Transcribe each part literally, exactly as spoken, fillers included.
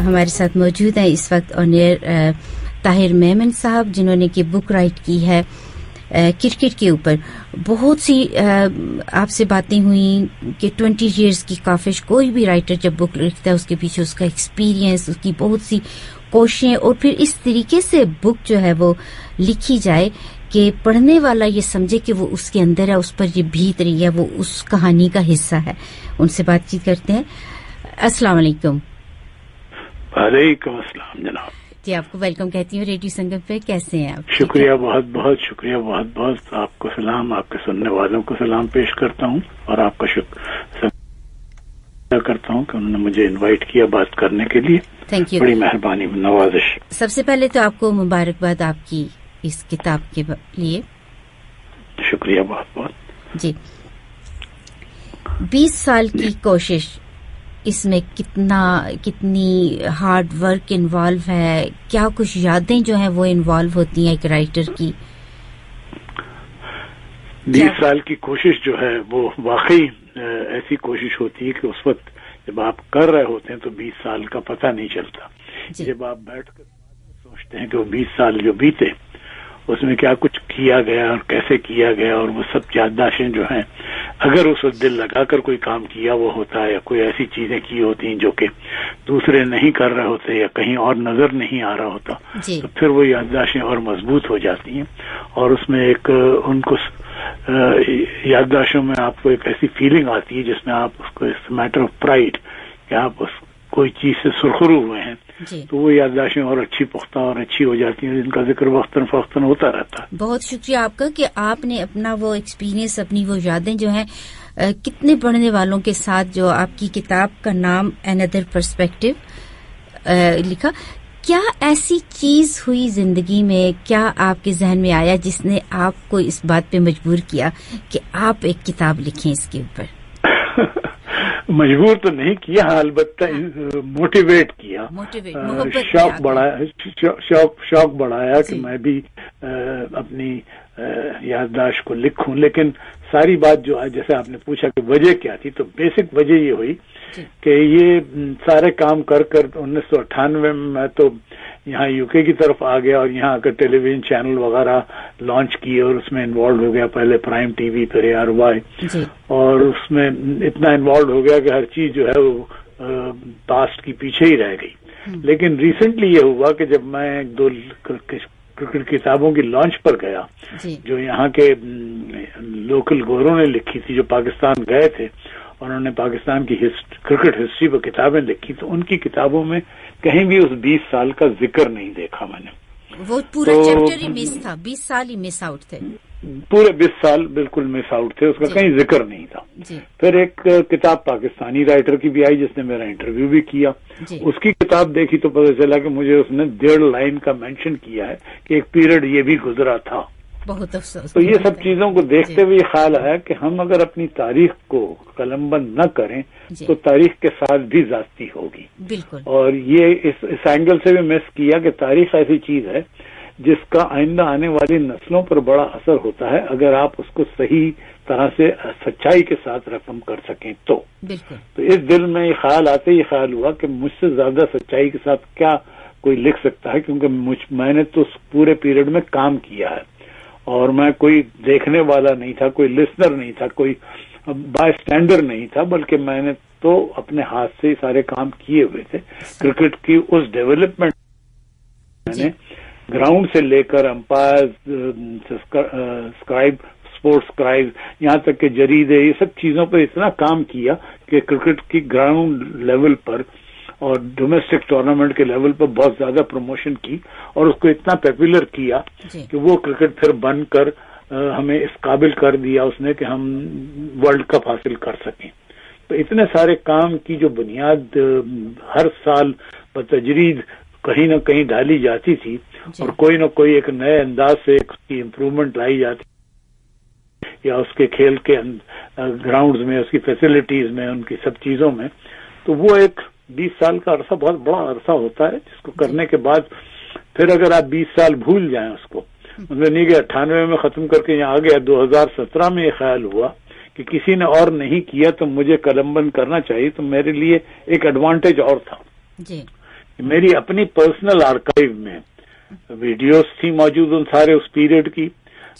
हमारे साथ मौजूद हैं इस वक्त ऑन एयर ताहिर मेमन साहब, जिन्होंने की बुक राइट की है क्रिकेट के ऊपर। बहुत सी आपसे बातें हुई कि ट्वेंटी इयर्स की काफिश, कोई भी राइटर जब बुक लिखता है उसके पीछे उसका एक्सपीरियंस, उसकी बहुत सी कोशिशें, और फिर इस तरीके से बुक जो है वो लिखी जाए कि पढ़ने वाला ये समझे कि वो उसके अंदर है, उस पर ये बीत रही है, वो उस कहानी का हिस्सा है। उनसे बातचीत करते हैं। अस्सलाम वालेकुम। वालेकुम अस्सलाम जनाब। जी, आपको वेलकम कहती हूँ रेडियो संगम पे। कैसे हैं आप? शुक्रिया, बहुत बहुत शुक्रिया, बहुत बहुत आपको सलाम, आपके सुनने वालों को सलाम पेश करता हूँ और आपका शुक्र करता हूँ कि उन्होंने मुझे इनवाइट किया बात करने के लिए। थैंक यू, बड़ी मेहरबानी, नवाजिश। सबसे पहले तो आपको मुबारकबाद आपकी इस किताब के लिए। शुक्रिया बहुत बहुत। जी, बीस साल की कोशिश, इसमें कितना कितनी हार्ड वर्क इन्वॉल्व है, क्या कुछ यादें जो हैं वो इन्वॉल्व होती हैं एक राइटर की? बीस साल की कोशिश जो है वो वाकई ऐसी कोशिश होती है कि उस वक्त जब आप कर रहे होते हैं तो बीस साल का पता नहीं चलता। जब आप बैठकर सोचते हैं कि वो बीस साल जो बीते उसमें क्या कुछ किया गया और कैसे किया गया, और वो सब याददाश्तें जो हैं, अगर उस वक्त दिल लगाकर कोई काम किया वो होता है या कोई ऐसी चीजें की होती हैं जो कि दूसरे नहीं कर रहे होते या कहीं और नजर नहीं आ रहा होता, तो फिर वो याददाश्तें और मजबूत हो जाती हैं। और उसमें एक उनको याददाश्तों में आपको एक ऐसी फीलिंग आती है जिसमें आप उसको इट्स मैटर ऑफ प्राइड कि आप उस कोई चीज से सुरखरू हुए हैं, तो वो याददाश्तें और अच्छी पुख्ता और अच्छी हो जाती हैं, जिनका जिक्र वक्तन फवक्तन होता रहता है। बहुत शुक्रिया आपका कि आपने अपना वो एक्सपीरियंस, अपनी वो यादें जो हैं कितने पढ़ने वालों के साथ, जो आपकी किताब का नाम अनदर पर्सपेक्टिव लिखा। क्या ऐसी चीज हुई जिंदगी में, क्या आपके जहन में आया जिसने आपको इस बात पे मजबूर किया कि आप एक किताब लिखें इसके ऊपर? मजबूर तो नहीं किया, अलबत्ता मोटिवेट किया, मोटिवेट शौक बढ़ाया, शौक शौक बढ़ाया कि मैं भी आ, अपनी याददाश्त को लिखूं। लेकिन सारी बात जो है, जैसे आपने पूछा कि वजह क्या थी, तो बेसिक वजह ये हुई कि ये सारे काम कर कर उन्नीस सौ अट्ठानवे में मैं तो यहाँ यूके की तरफ आ गया और यहाँ आकर टेलीविजन चैनल वगैरह लॉन्च किए और उसमें इन्वॉल्व हो गया, पहले प्राइम टीवी फिर ए आर वाई, और उसमें इतना इन्वॉल्व हो गया कि हर चीज जो है वो पास्ट की पीछे ही रह गई। लेकिन रिसेंटली ये हुआ कि जब मैं एक दो क्रिकेट किताबों की लॉन्च पर गया जो यहाँ के लोकल गोरों ने लिखी थी, जो पाकिस्तान गए थे, उन्होंने पाकिस्तान की क्रिकेट हिस्ट्री पर किताबें लिखी, तो उनकी किताबों में कहीं भी उस बीस साल का जिक्र नहीं देखा मैंने। वो पूरा तो, चैप्टर ही मिस था, बीस साल ही मिस आउट थे, पूरे बीस साल बिल्कुल मिस आउट थे, उसका कहीं जिक्र नहीं था। फिर एक किताब पाकिस्तानी राइटर की भी आई जिसने मेरा इंटरव्यू भी किया, उसकी किताब देखी तो पता चला कि मुझे उसने डेढ़ लाइन का मेंशन किया है कि एक पीरियड ये भी गुजरा था। बहुत अफसोस। तो ये सब चीजों को देखते हुए ख्याल आया कि हम अगर अपनी तारीख को कलमबंद न करें तो तारीख के साथ भी जाती होगी। बिल्कुल। और ये इस, इस एंगल से भी मिस किया कि तारीख ऐसी चीज है जिसका आइंदा आने वाली नस्लों पर बड़ा असर होता है अगर आप उसको सही तरह से सच्चाई के साथ रकम कर सकें तो। बिल्कुल। तो इस दिल में ये ख्याल आते ही ख्याल हुआ कि मुझसे ज्यादा सच्चाई के साथ क्या कोई लिख सकता है, क्योंकि मुझ मैंने तो उस पूरे पीरियड में काम किया है और मैं कोई देखने वाला नहीं था, कोई लिसनर नहीं था, कोई बाय स्टैंडर नहीं था, बल्कि मैंने तो अपने हाथ से सारे काम किए हुए थे। क्रिकेट की उस डेवलपमेंट मैंने ग्राउंड से लेकर अंपायर, स्क्राइब, स्पोर्ट्स स्क्राइब, यहाँ तक के जरीदे, ये सब चीजों पर इतना काम किया कि क्रिकेट की ग्राउंड लेवल पर और डोमेस्टिक टूर्नामेंट के लेवल पर बहुत ज्यादा प्रमोशन की और उसको इतना पॉपुलर किया कि वो क्रिकेट फिर बनकर हमें इस काबिल कर दिया उसने कि हम वर्ल्ड कप हासिल कर सकें। तो इतने सारे काम की जो बुनियाद हर साल बतजरीद कहीं ना कहीं डाली जाती थी और कोई ना कोई एक नए अंदाज से उसकी इम्प्रूवमेंट लाई जाती या उसके खेल के ग्राउंड्स में, उसकी फैसिलिटीज में, उनकी सब चीजों में, तो वो एक बीस साल का अरसा बहुत बड़ा अरसा होता है जिसको करने के बाद फिर अगर आप बीस साल भूल जाएं उसको, मतलब नहीं कि अट्ठानवे में खत्म करके यहाँ आ गया, दो हजार सत्रह में ये ख्याल हुआ कि किसी ने और नहीं किया तो मुझे कलमबंद करना चाहिए, तो मेरे लिए एक एडवांटेज और था जी। میری اپنی پرسنل آرکائیو میں ویڈیوز تھی موجود ان سارے اس پیریڈ کی،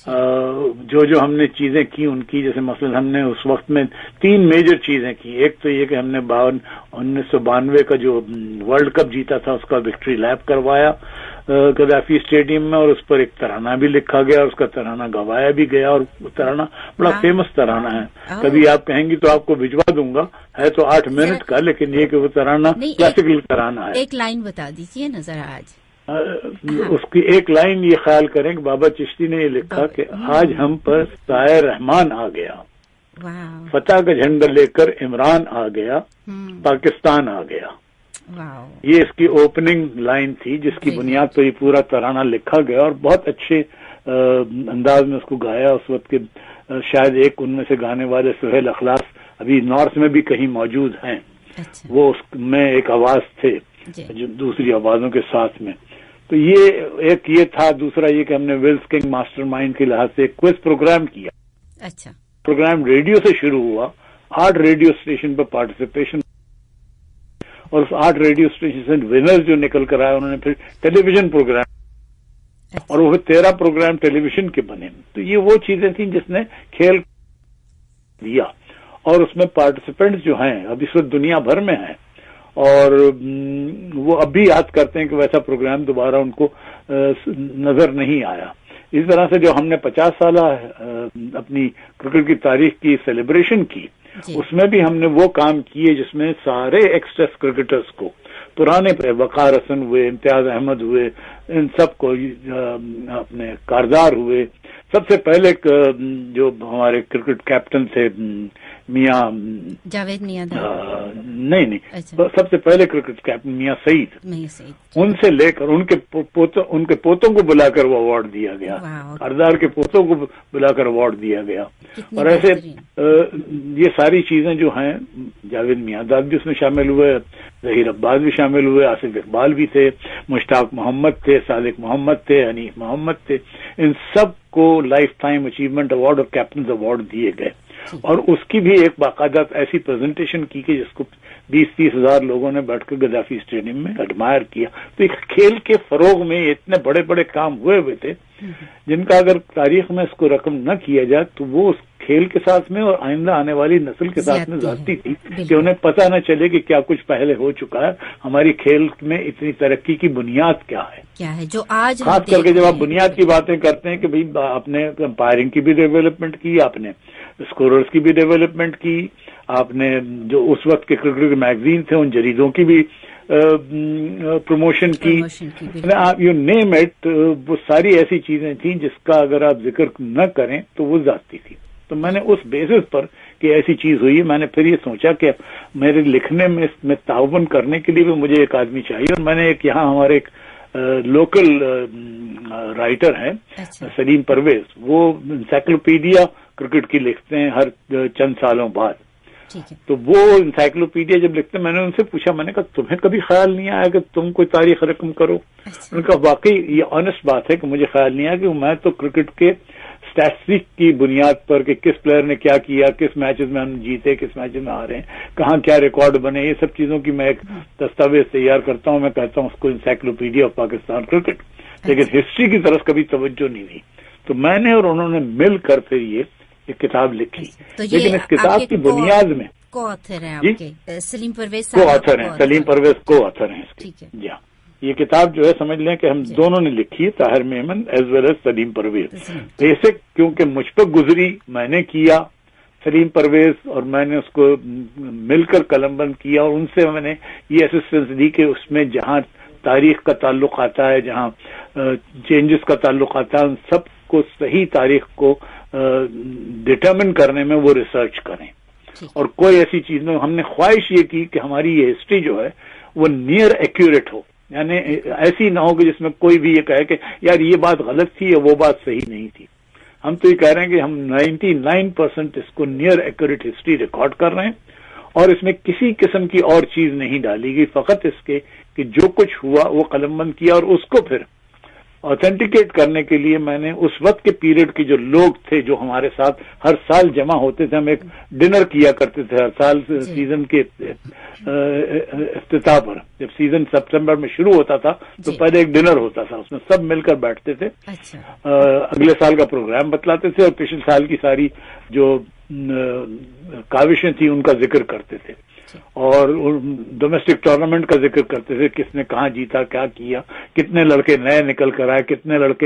جو جو ہم نے چیزیں کی ان کی، جیسے مثلا ہم نے اس وقت میں تین میجر چیزیں کی. ایک تو یہ کہ ہم نے باون انیس سو بانوے کا جو ورلڈ کپ جیتا تھا اس کا وکٹری لیپ کروایا گدافی اسٹیڈیم میں، اور اس پر ایک ترانہ بھی لکھا گیا اور اس کا ترانہ گوایا بھی گیا، اور وہ ترانہ بڑا فیمس ترانہ ہے. کبھی آپ کہیں گی تو آپ کو بھجوا دوں گا، ہے تو آٹھ منٹ کا، لیکن یہ کہ وہ ترانہ کلاسیکل ترانہ ہے. ایک لائن بتا دیجیے نظر آج. اس کی ایک لائن یہ خیال کریں کہ بابا چشتی نے یہ لکھا کہ آج ہم پر سایہ رحمان آ گیا، فتح کا جھنڈا لے کر عمران آ گیا، پاکستان آ گیا. یہ اس کی اوپننگ لائن تھی جس کی بنیاد پر یہ پورا ترانہ لکھا گیا، اور بہت اچھے انداز میں اس کو گایا. اس وقت کے شاید ایک ان میں سے گانے والے سہیل اخلاص ابھی نارتھ میں بھی کہیں موجود ہیں، وہ اس میں ایک آواز تھے جو دوسری آوازوں کے ساتھ میں. تو یہ ایک یہ تھا. دوسرا یہ کہ ہم نے ویلز کنگ ماسٹر مائنڈ کے لحاظ سے ایک کوئز پروگرام کیا. اچھا. پروگرام ریڈیو سے شروع ہوا، آٹھ ریڈیو اسٹیشن پر پارٹیسپیشن، اور اس آٹھ ریڈیو اسٹیشن ونر جو نکل کر آئے انہوں نے پھر ٹیلی ویژن پروگرام، اور وہ تیرہ پروگرام ٹیلی ویژن کے بنے. تو یہ وہ چیزیں تھیں جس نے کھیل دیا، اور اس میں پارٹیسپینٹس جو ہیں اب اس وقت دنیا بھر میں ہیں، اور وہ اب بھی یاد کرتے ہیں کہ ویسا پروگرام دوبارہ ان کو نظر نہیں آیا. اس طرح سے جو ہم نے پچاس سالہ اپنی کرکٹ کی تاریخ کی سیلیبریشن کی، اس میں بھی ہم نے وہ کام کیے جس میں سارے ایکس ٹیسٹ کرکٹرز کو، پرانے پہ وقار حسن ہوئے، امتیاز احمد ہوئے، ان سب کو، اپنے کارزار ہوئے. سب سے پہلے جو ہمارے کرکٹ کیپٹن تھے میاں جاوید میاں نہیں نہیں سب سے پہلے کرکٹ کیپٹن میاں سعید، ان سے لے کر ان کے پوتوں ان کے پوتوں کو بلا کر وہ اوارڈ دیا گیا، کارزار کے پوتوں کو بلا کر اوارڈ دیا گیا. اور ایسے یہ ساری چیزیں جو ہیں، جاوید میاں داد بھی اس میں شامل ہوئے، ظہیر عباس بھی شامل ہوئے، آصف اقبال بھی تھے، مشتاق محمد تھے، صادق محمد تھے، حنیف محمد تھے. ان سب کو لائف ٹائم اچیومنٹ ایوارڈ اور کیپٹنز ایوارڈ دیے گئے، اور اس کی بھی ایک باقاعدہ ایسی پریزنٹیشن کی کہ جس کو بیس تیس ہزار لوگوں نے بیٹھ کر گدافی اسٹیڈیم میں ایڈمائر کیا. تو ایک کھیل کے فروغ میں اتنے بڑے بڑے کام ہوئے ہوئے تھے جن کا اگر تاریخ میں اس کو رقم نہ کیا جائے تو وہ اس کھیل کے ساتھ میں اور آئندہ آنے والی نسل کے ساتھ میں ذاتی تھی کہ انہیں پتہ نہ چلے کہ کیا کچھ پہلے ہو چکا ہے. ہماری کھیل میں اتنی ترقی کی بنیاد کیا ہے کیا ہے جو آج خاص کر کے جب آپ بنیاد کی باتیں کرتے ہیں کہ بھئی آپ نے امپائرنگ کی بھی ڈیولپمنٹ کی، آپ نے اسکوررز کی بھی ڈیولپمنٹ کی، آپ نے جو اس وقت کے کرکٹ کے میگزین تھے ان جریدوں کی بھی پروموشن کی، یو نیم اٹ. وہ ساری ایسی چیزیں تھیں جس کا اگر آپ ذکر نہ کریں تو وہ ذاتی تھی. تو میں نے اس بیسس پر کہ ایسی چیز ہوئی، میں نے پھر یہ سوچا کہ میرے لکھنے میں اس میں تعاون کرنے کے لیے بھی مجھے ایک آدمی چاہیے. اور میں نے ایک یہاں ہمارے ایک لوکل رائٹر ہیں سلیم پرویز، وہ انسائکلوپیڈیا کرکٹ کی لکھتے ہیں ہر چند سالوں بعد. تو وہ انسائکلوپیڈیا جب لکھتے ہیں، میں نے ان سے پوچھا، میں نے کہا تمہیں کبھی خیال نہیں آیا کہ تم کوئی تاریخ رقم کرو؟ ان کا واقعی یہ آنےسٹ بات ہے کہ مجھے خیال نہیں آیا کہ میں تو کرکٹ کے اسٹیٹسٹک کی بنیاد پر کہ کس پلیئر نے کیا کیا، کس میچز میں ہم جیتے، کس میچز میں ہارے ہیں، کہاں کیا ریکارڈ بنے، یہ سب چیزوں کی میں ایک دستاویز تیار کرتا ہوں. میں کہتا ہوں اس کو انسائکلوپیڈیا آف پاکستان کرکٹ، لیکن ہسٹری کی طرف کبھی توجہ نہیں دی. تو میں نے اور انہوں نے مل کر پھر یہ ایک کتاب لکھی. لیکن اس کتاب کی بنیاد میں کو آتھر ہیں جی سلیم پرویز کو آتھر ہیں سلیم پرویز کو آتھر ہیں اس کی. جی ہاں، یہ کتاب جو ہے سمجھ لیں کہ ہم دونوں نے لکھی ہے، Tahir Memon as well as Saleem Pervez. ایسے کیونکہ مجھ پہ گزری، میں نے کیا سلیم پرویز، اور میں نے اس کو مل کر قلم بند کیا، اور ان سے میں نے یہ اسسٹنس دی کہ اس میں جہاں تاریخ کا تعلق آتا ہے، جہاں چینجز کا تعلق آتا ہے، ان سب کو صحیح تاریخ کو ڈٹرمن کرنے میں وہ ریسرچ کریں. اور کوئی ایسی چیز میں ہم نے خواہش یہ کی کہ ہماری یہ ہسٹری جو ہے وہ نیئر ایکوریٹ ہو، یعنی ایسی نہ ہو کہ جس میں کوئی بھی یہ کہے کہ یار یہ بات غلط تھی یا وہ بات صحیح نہیں تھی. ہم تو یہ کہہ رہے ہیں کہ ہم نائنٹی نائن پرسینٹ اس کو نیئر ایکوریٹ ہسٹری ریکارڈ کر رہے ہیں، اور اس میں کسی قسم کی اور چیز نہیں ڈالی گئی، فقط اس کے کہ جو کچھ ہوا وہ قلم بند کیا، اور اس کو پھر ऑथेंटिकेट करने के लिए मैंने उस वक्त के पीरियड के जो लोग थे जो हमारे साथ हर साल जमा होते थे, हम एक डिनर किया करते थे हर साल सीजन के इफ्तिताह पर। जब सीजन सितंबर में शुरू होता था तो पहले एक डिनर होता था, उसमें सब मिलकर बैठते थे। अच्छा। अगले साल का प्रोग्राम बतलाते थे और पिछले साल की सारी जो काविशें थी उनका जिक्र करते थे और डोमेस्टिक टूर्नामेंट का जिक्र करते थे, किसने कहाँ जीता, क्या किया, कितने लड़के नए निकल कर आए, कितने लड़के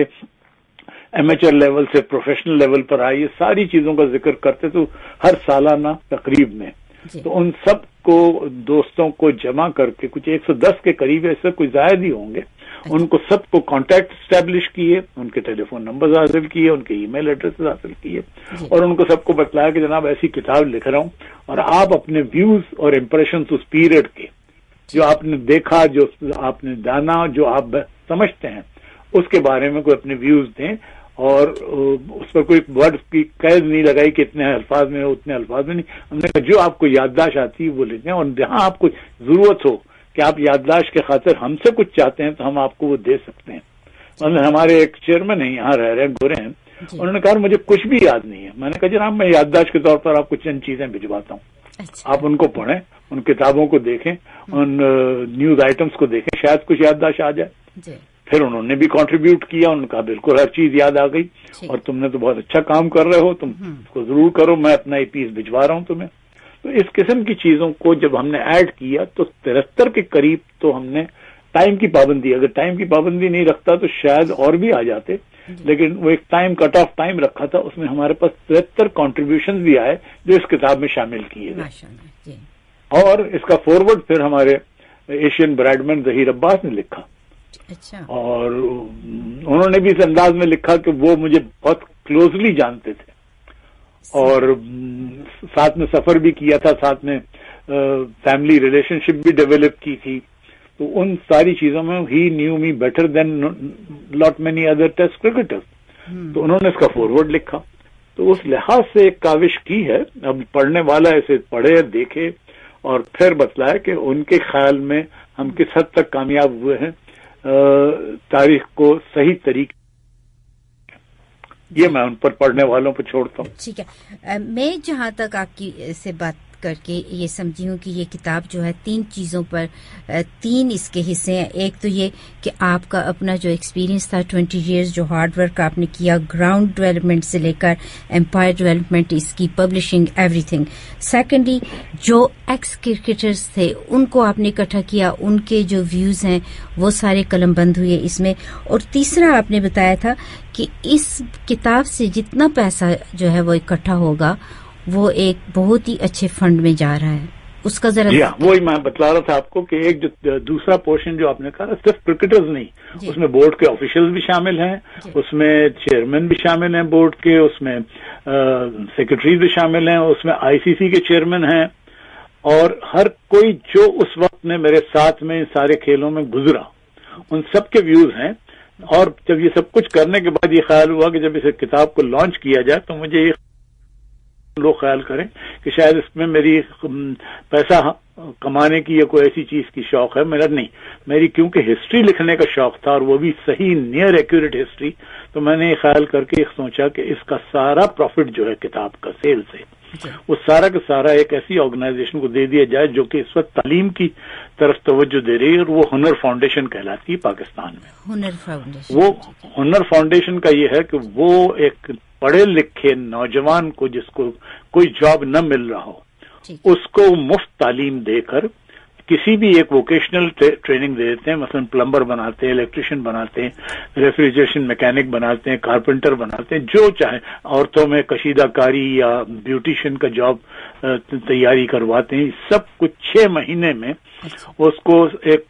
एमेचर लेवल से प्रोफेशनल लेवल पर आए, ये सारी चीजों का जिक्र करते थे हर सालाना तकरीब में। तो उन सब को दोस्तों को जमा करके कुछ एक सौ दस के करीब, ऐसे कोई जायद ही होंगे, उनको सबको कांटेक्ट स्टैब्लिश किए, उनके टेलीफोन नंबर हासिल किए, उनके ईमेल एड्रेसेस हासिल किए और उनको सबको बतलाया कि जनाब ऐसी किताब लिख रहा हूं और आप अपने व्यूज और इम्प्रेशंस उस पीरियड के, जो आपने देखा, जो आपने जाना, जो आप समझते हैं, उसके बारे में कोई अपने व्यूज दें और उस पर कोई वर्ड की कैद नहीं लगाई कि इतने अल्फाज में हो, उतने अल्फाज में नहीं। हमने कहा जो आपको याददाश्त आती है वो लिखें और जहां आपको जरूरत हो कि आप याददाश्त के खातिर हमसे कुछ चाहते हैं तो हम आपको वो दे सकते हैं। मतलब हमारे एक चेयरमैन है, यहाँ रह रहे हैं, गोरे हैं, उन्होंने कहा मुझे कुछ भी याद नहीं है। मैंने कहा जनाब मैं याददाश्त के तौर पर आपको चंद चीजें भिजवाता हूँ, अच्छा। आप उनको पढ़ें, उन किताबों को देखें, उन न्यूज आइटम्स को देखें, शायद कुछ याददाश्त आ जाए। फिर उन्होंने भी कंट्रीब्यूट किया, उनका बिल्कुल हर चीज याद आ गई और तुमने तो बहुत अच्छा काम कर रहे हो, तुम इसको जरूर करो, मैं अपना ये पीस भिजवा रहा हूं तुम्हें। तो इस किस्म की चीजों को जब हमने ऐड किया तो तिहत्तर के करीब तो हमने टाइम की पाबंदी, अगर टाइम की पाबंदी नहीं रखता तो शायद और भी आ जाते, लेकिन वो एक टाइम कट ऑफ टाइम रखा था, उसमें हमारे पास तिहत्तर कॉन्ट्रीब्यूशन भी आए जो इस किताब में शामिल किए गए। और इसका फॉरवर्ड फिर हमारे एशियन ब्राडमैन जहीर अब्बास ने लिखा। अच्छा। और उन्होंने भी इस अंदाज में लिखा कि वो मुझे बहुत क्लोजली जानते थे और साथ में सफर भी किया था, साथ में फैमिली रिलेशनशिप भी डेवलप की थी, तो उन सारी चीजों में ही knew me better than lot many other test cricketers. तो उन्होंने इसका फॉरवर्ड लिखा, तो उस लिहाज से एक काविश की है। अब पढ़ने वाला ऐसे पढ़े, देखे और फिर बतलाए कि उनके ख्याल में हम किस हद तक कामयाब हुए हैं तारीख को सही तरीके, ये मैं उन पर पढ़ने वालों पर छोड़ता हूँ। ठीक है, मैं जहाँ तक आपकी से बात करके ये समझी हूँ कि ये किताब जो है तीन चीजों पर, तीन इसके हिस्से हैं। एक तो ये कि आपका अपना जो एक्सपीरियंस था, ट्वेंटी इयर्स जो हार्ड वर्क आपने किया, ग्राउंड डेवलपमेंट से लेकर एम्पायर डेवलपमेंट, इसकी पब्लिशिंग, एवरीथिंग। सेकेंडली जो एक्स क्रिकेटर्स थे उनको आपने इकट्ठा किया, उनके जो व्यूज हैं वो सारे कलमबंद हुए इसमें। और तीसरा आपने बताया था कि इस किताब से जितना पैसा जो है वो इकट्ठा होगा वो एक बहुत ही अच्छे फंड में जा रहा है, उसका जरा। वही मैं बतला रहा था आपको कि एक जो दूसरा पोर्शन जो आपने कहा, सिर्फ क्रिकेटर्स नहीं, उसमें बोर्ड के ऑफिशियल्स भी शामिल हैं, उसमें चेयरमैन भी शामिल हैं बोर्ड के, उसमें सेक्रेटरी भी शामिल हैं, उसमें आईसीसी के चेयरमैन हैं और हर कोई जो उस वक्त में मेरे साथ में सारे खेलों में गुजरा, उन सबके व्यूज हैं। और जब ये सब कुछ करने के बाद ये ख्याल हुआ कि जब इस किताब को लॉन्च किया जाए तो मुझे ये लोग ख्याल करें कि शायद इसमें मेरी पैसा कमाने की या कोई ऐसी चीज की शौक है, मेरा नहीं, मेरी क्योंकि हिस्ट्री लिखने का शौक था और वो भी सही नियर एक्यूरेट हिस्ट्री, तो मैंने ये ख्याल करके सोचा कि इसका सारा प्रॉफिट जो है किताब का सेल से, वो सारा का सारा एक ऐसी ऑर्गेनाइजेशन को दे दिया जाए जो कि इस वक्त तालीम की तरफ तवज्जो दे रही है और वो हुनर फाउंडेशन कहलाती है पाकिस्तान में। हुनर फाउंडेशन, वो हुनर फाउंडेशन का ये है कि वो एक पढ़े लिखे नौजवान को जिसको कोई जॉब न मिल रहा हो उसको मुफ्त तालीम देकर किसी भी एक वोकेशनल ट्रेनिंग दे देते हैं। मसलन प्लम्बर बनाते हैं, इलेक्ट्रिशियन बनाते हैं, रेफ्रिजरेशन मैकेनिक बनाते हैं, कारपेंटर बनाते हैं, जो चाहे, औरतों में कशीदाकारी या ब्यूटिशियन का जॉब तैयारी करवाते हैं। सब कुछ छह महीने में उसको एक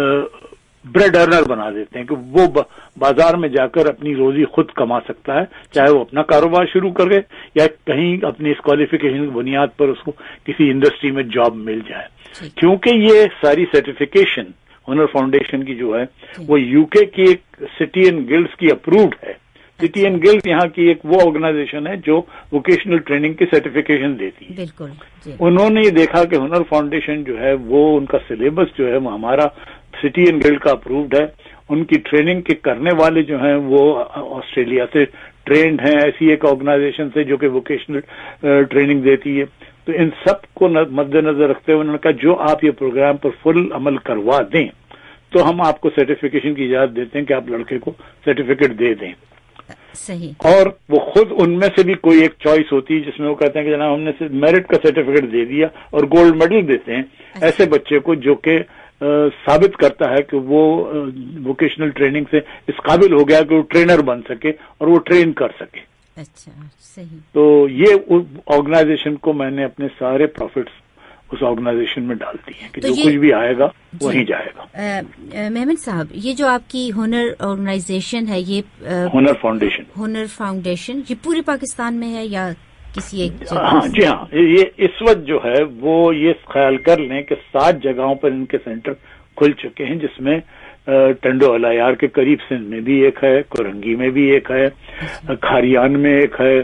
ब्रेड अर्नर बना देते हैं कि वो बाजार में जाकर अपनी रोजी खुद कमा सकता है, चाहे वो अपना कारोबार शुरू करे या कहीं अपनी इस क्वालिफिकेशन की बुनियाद पर उसको किसी इंडस्ट्री में जॉब मिल जाए। क्योंकि ये सारी सर्टिफिकेशन हुनर फाउंडेशन की जो है वो यूके की एक सिटी एंड गिल्ड्स की अप्रूव्ड है। सिटी एंड गिल्ड्स यहाँ की एक वो ऑर्गेनाइजेशन है जो वोकेशनल ट्रेनिंग की सर्टिफिकेशन देती है। बिल्कुल। उन्होंने ये देखा कि हुनर फाउंडेशन जो है वो उनका सिलेबस जो है वो हमारा सिटी एंड गिल्ड का अप्रूव्ड है ان کی ٹریننگ کے کرنے والے جو ہیں وہ آسٹریلیا سے ٹرینڈ ہیں، ایسی ایک آرگنائزیشن سے جو کہ ووکیشنل ٹریننگ دیتی ہے. تو ان سب کو مد نظر رکھتے ہوئے انہوں نے کہا جو آپ یہ پروگرام پر فل عمل کروا دیں تو ہم آپ کو سرٹیفکیشن کی اجازت دیتے ہیں کہ آپ لڑکے کو سرٹیفکیٹ دے دیں. صحیح. اور وہ خود ان میں سے بھی کوئی ایک چوائس ہوتی ہے جس میں وہ کہتے ہیں کہ جناب ہم نے میرٹ کا سرٹیفکیٹ دے دیا اور گولڈ میڈل دیتے ہیں ایسے بچے کو جو کہ ثابت کرتا ہے کہ وہ ووکیشنل ٹریننگ سے اس قابل ہو گیا کہ وہ ٹرینر بن سکے اور وہ ٹرین کر سکے. اچھا صحیح. تو یہ آرگنائزیشن کو میں نے اپنے سارے پروفٹس اس آرگنائزیشن میں ڈال دی ہیں کہ جو کچھ بھی آئے گا وہیں جائے گا. محمد صاحب یہ جو آپ کی ہنر آرگنائزیشن ہے یہ ہنر فاؤنڈیشن ہنر فاؤنڈیشن یہ پورے پاکستان میں ہے یا کسی ایک جگہ؟ ہاں جی ہاں، یہ اس وقت جو ہے وہ یہ خیال کر لیں کہ سات جگہوں پر ان کے سینٹر کھل چکے ہیں، جس میں ٹنڈو الایار کے قریب سندھ میں بھی ایک ہے، کورنگی میں بھی ایک ہے، کھاریان میں ایک ہے،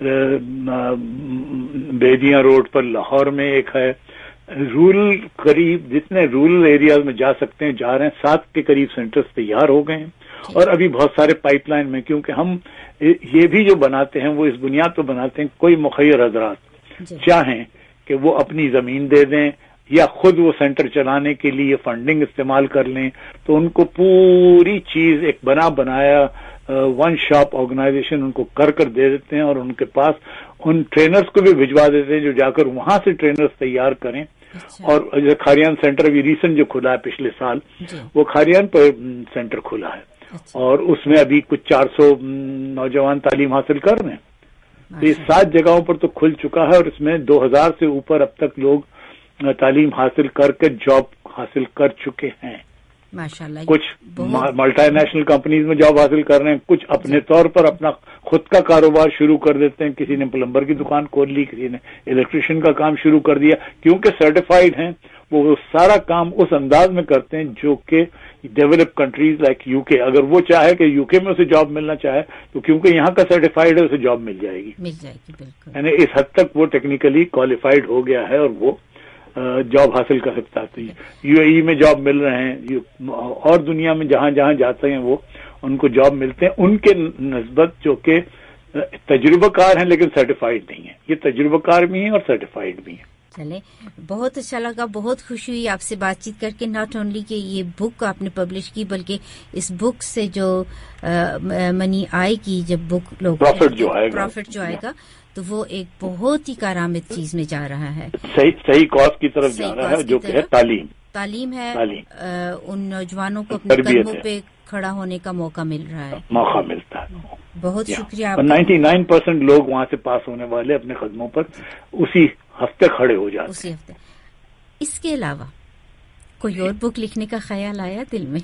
بیدیاں روڈ پر لاہور میں ایک ہے. رورل قریب جتنے رورل ایریاز میں جا سکتے ہیں جا رہے ہیں. سات کے قریب سینٹرز تیار ہو گئے ہیں اور ابھی بہت سارے پائپ لائن میں، کیونکہ ہم یہ بھی جو بناتے ہیں وہ اس بنیاد پہ بناتے ہیں کوئی مخیر حضرات چاہیں کہ وہ اپنی زمین دے دیں یا خود وہ سینٹر چلانے کے لیے فنڈنگ استعمال کر لیں تو ان کو پوری چیز ایک بنا بنایا ون شاپ آرگنائزیشن ان کو کر کر دے دیتے ہیں اور ان کے پاس ان ٹرینرز کو بھی بھجوا دیتے ہیں جو جا کر وہاں سے ٹرینرز تیار کریں. اور کھاریان سینٹر ابھی ریسنٹ جو کھلا ہے پچھلے سال وہ کھاریان پر سینٹر کھلا ہے اور اس میں ابھی کچھ چار سو نوجوان تعلیم حاصل کر رہے ہیں. تو یہ سات جگہوں پر تو کھل چکا ہے اور اس میں دو ہزار سے اوپر اب تک لوگ تعلیم حاصل کر کے جاب حاصل کر چکے ہیں. ماشاءاللہ. کچھ ملٹی نیشنل کمپنیز میں جاب حاصل کر رہے ہیں، کچھ اپنے طور پر اپنا خود کا کاروبار شروع کر دیتے ہیں. کسی نے پلمبر کی دکان کھول لی، کسی نے الیکٹریشین کا کام شروع کر دیا. کیونکہ سرٹیفائیڈ ہیں وہ سارا کام اس انداز میں کرتے ہیں جو کہ ڈیولپ کنٹریز لائک یو کے، اگر وہ چاہے کہ یو کے میں اسے جاب ملنا چاہے تو کیونکہ یہاں کا سرٹیفائیڈ ہے اسے جاب مل جائے گی مل جائے گی بالکل. یعنی اس حد تک وہ ٹیکنیکلی کوالیفائڈ ہو گیا ہے اور وہ جاب حاصل کر سکتا ہے. یو اے ای میں جاب مل رہے ہیں اور دنیا میں جہاں جہاں جاتے ہیں وہ ان کو جاب ملتے ہیں ان کے نسبت جو کہ تجربہ کار ہیں لیکن سرٹیفائیڈ نہیں ہیں. یہ تجربہ کار بھی ہیں اور سرٹیفائیڈ بھی ہیں. چلے بہت اچھا لگا، بہت خوشی ہوئی آپ سے بات چیت کر کے. ناٹ اونلی کہ یہ بک آپ نے پبلش کی بلکہ اس بک سے جو منی آئے گی جب بک لوگ پروفٹ جو آئے گا پروفٹ جو آئے گا تو وہ ایک بہت ہی کارآمد چیز میں جا رہا ہے، صحیح صحیح کاز کی طرف جا رہا ہے جو کہ ہے تعلیم. تعلیم ہے. تعلیم. ان نوجوانوں کو اپنے قدموں پہ کھڑا ہونے کا موقع مل رہا ہے موقع ملتا ہے. بہت شکریہ. نائنٹی نائن پرسینٹ لوگ وہاں سے پاس ہونے والے اپنے قدموں پر اسی ہفتے کھڑے ہو جاتے اسی ہفتے. اس کے علاوہ کوئی اور بک لکھنے کا خیال آیا دل میں؟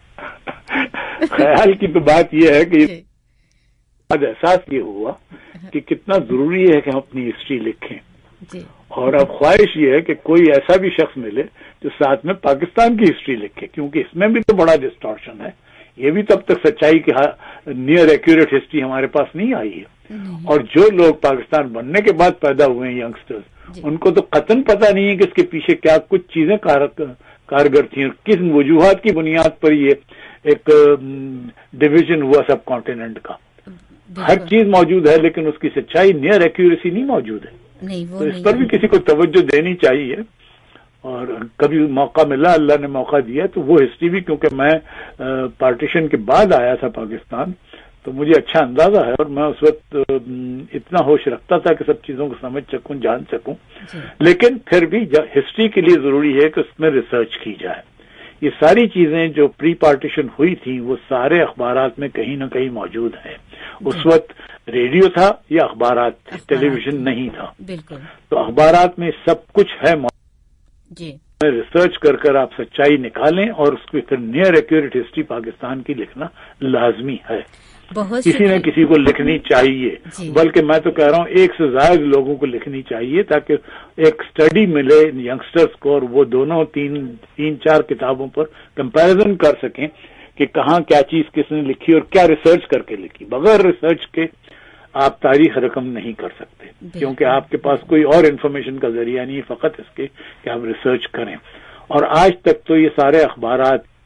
خیال کی تو بات یہ ہے کہ آج احساس یہ ہوا کہ کتنا ضروری ہے کہ ہم اپنی ہسٹری لکھیں جی. اور اب خواہش یہ ہے کہ کوئی ایسا بھی شخص ملے جو ساتھ میں پاکستان کی ہسٹری لکھے، کیونکہ اس میں بھی تو بڑا ڈسٹارشن ہے. یہ بھی تب تک سچائی کی نیئر ایکوریٹ ہسٹری ہمارے پاس نہیں آئی ہے. اور جو لوگ پاکستان بننے کے بعد پیدا ہوئے ہیں ینگسٹرز ان کو تو قطعاً پتہ نہیں ہے کہ اس کے پیچھے کیا کچھ چیزیں کارگر تھیں اور کس وجوہات کی بنیاد پر یہ ایک ڈویژن ہوا سب کانٹیننٹ کا. ہر چیز موجود ہے لیکن اس کی سچائی نیئر ایکوریسی نہیں موجود ہے. تو اس پر بھی کسی کو توجہ دینی چاہیے اور کبھی موقع ملا، اللہ نے موقع دیا تو وہ ہسٹری بھی، کیونکہ میں پارٹیشن کے بعد آیا تھا پاکستان تو مجھے اچھا اندازہ ہے اور میں اس وقت اتنا ہوش رکھتا تھا کہ سب چیزوں کو سمجھ سکوں جان سکوں. لیکن پھر بھی ہسٹری کے لیے ضروری ہے کہ اس میں ریسرچ کی جائے. یہ ساری چیزیں جو پری پارٹیشن ہوئی تھیں وہ سارے اخبارات میں کہیں نہ کہیں موجود ہیں. اس وقت ریڈیو تھا یا اخبارات تھے، ٹیلی ویژن نہیں تھا. بالکل. تو اخبارات میں سب کچھ ہے جی. ریسرچ کر کر آپ سچائی نکالیں اور اس کی پھر نیئر ایکوریٹ ہسٹری پاکستان کی لکھنا لازمی ہے. کسی نہ کسی کو لکھنی چاہیے جی. بلکہ میں تو کہہ رہا ہوں ایک سے زائد لوگوں کو لکھنی چاہیے تاکہ ایک سٹڈی ملے ینگسٹرز کو اور وہ دونوں تین تین چار کتابوں پر کمپیریزن کر سکیں کہ کہاں کیا چیز کس نے لکھی اور کیا ریسرچ کر کے لکھی. بغیر ریسرچ کے آپ تاریخ رقم نہیں کر سکتے کیونکہ آپ کے پاس کوئی اور انفارمیشن کا ذریعہ نہیں، فقط اس کے کہ آپ ریسرچ کریں. اور آج تک تو یہ سارے اخبارات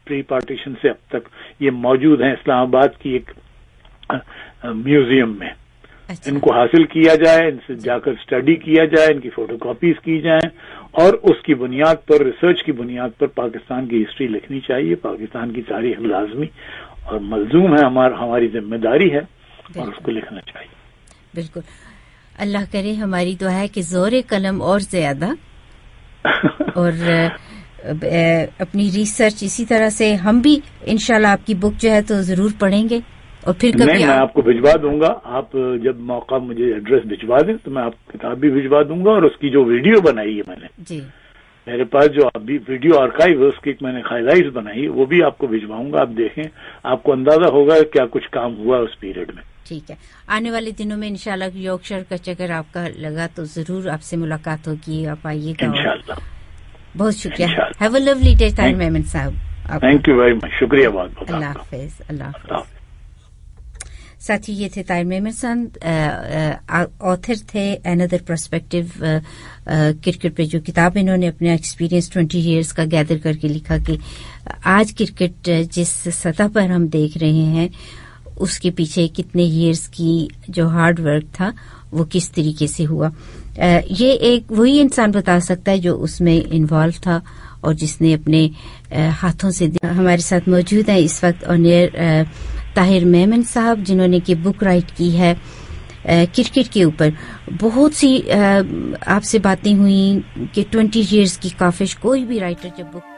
प्री पार्टीशन से अब तक ये मौजूद हैं इस्लामाबाद की एक म्यूजियम में। अच्छा। इनको हासिल किया जाए, इनसे जाकर स्टडी किया जाए, इनकी फोटोकॉपीज की जाए और उसकी बुनियाद पर, रिसर्च की बुनियाद पर पाकिस्तान की हिस्ट्री लिखनी चाहिए। पाकिस्तान की तारीख लाजमी और मलजूम है, हमार, हमारी जिम्मेदारी है और उसको लिखना चाहिए। बिल्कुल, अल्लाह करे, हमारी दुआ है कि जोर कलम और ज्यादा और अपनी रिसर्च इसी तरह से हम भी इंशाल्लाह आपकी बुक जो है तो जरूर पढ़ेंगे और फिर कभी नहीं, मैं आपको भिजवा दूंगा। आप जब मौका मुझे एड्रेस भिजवा दें तो मैं आपको किताब भी भिजवा दूंगा और उसकी जो वीडियो बनाई है मैंने जी, मेरे पास जो अभी वीडियो आर्काइव है उसकी मैंने हाइलाइट्स बनाई है, वो भी आपको भिजवाऊंगा। आप देखें, आपको अंदाजा होगा क्या कुछ काम हुआ उस पीरियड में। ठीक है, आने वाले दिनों में इंशाल्लाह यॉर्कशायर का चक्कर आपका लगा तो जरूर आपसे मुलाकात होगी, आप आइएगा। इंशाल्लाह। बहुत शुक्रिया। Have a lovely day Tahir Memon साहब। थैंक यू वेरी मच, शुक्रिया बहुत बहुत। अल्लाह हाफिज। अल्लाह हाफिज। साथी, ये थे ताहिर मेमन साहब, ऑथर थे अनदर पर्सपेक्टिव क्रिकेट पे, जो किताब इन्होंने अपने एक्सपीरियंस ट्वेंटी इयर्स का गैदर करके लिखा कि आज क्रिकेट जिस सतह पर हम देख रहे हैं उसके पीछे कितने इयर्स की जो हार्ड वर्क था वो किस तरीके से हुआ। ये एक वही इंसान बता सकता है जो उसमें इन्वॉल्व था और जिसने अपने हाथों से। हमारे साथ मौजूद है इस वक्त ऑन एयर ताहिर मेमन साहब, जिन्होंने की बुक राइट की है क्रिकेट के ऊपर। बहुत सी आपसे बातें हुई कि ट्वेंटी इयर्स की काफिश, कोई भी राइटर जब बुक